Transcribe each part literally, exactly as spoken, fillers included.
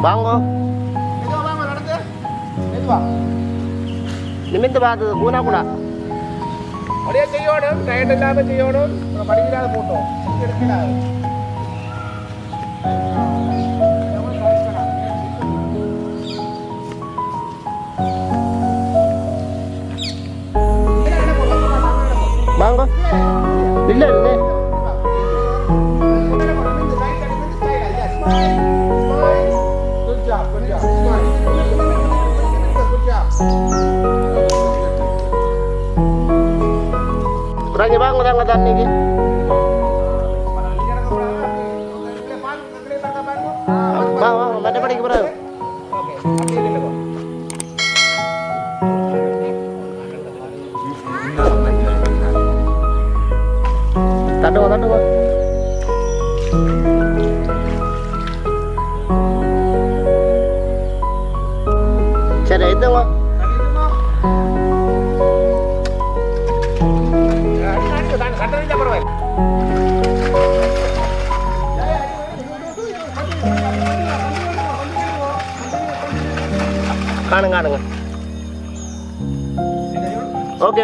வாங்கோ. நிமிந்து பார்த்தது கூனா கூட அப்படியே செய்யணும். டயட் இல்லாமல் செய்யணும். படிக்கிறாத போட்டோம் எடுக்கிறாரு. வாங்கோ. இல்லை இல்லை kurangnya bangun angkatan ini. Bawa, ada pada berapa? Tado, tado. Cara itu mah. காணுங்க காணுங்க. Okay okay.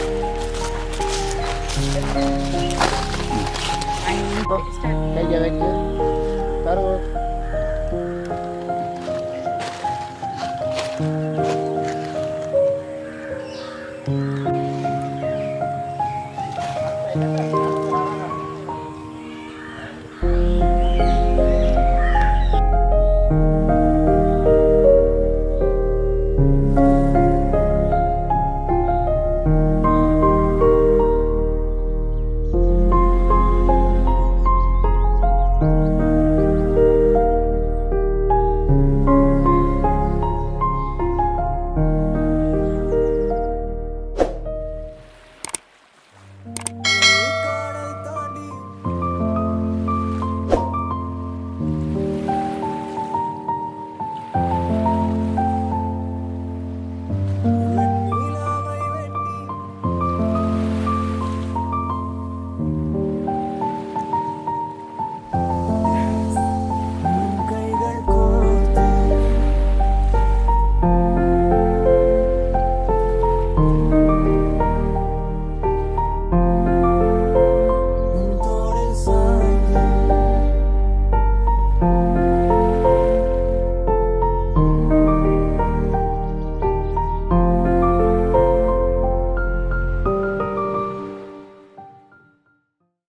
Đây giờ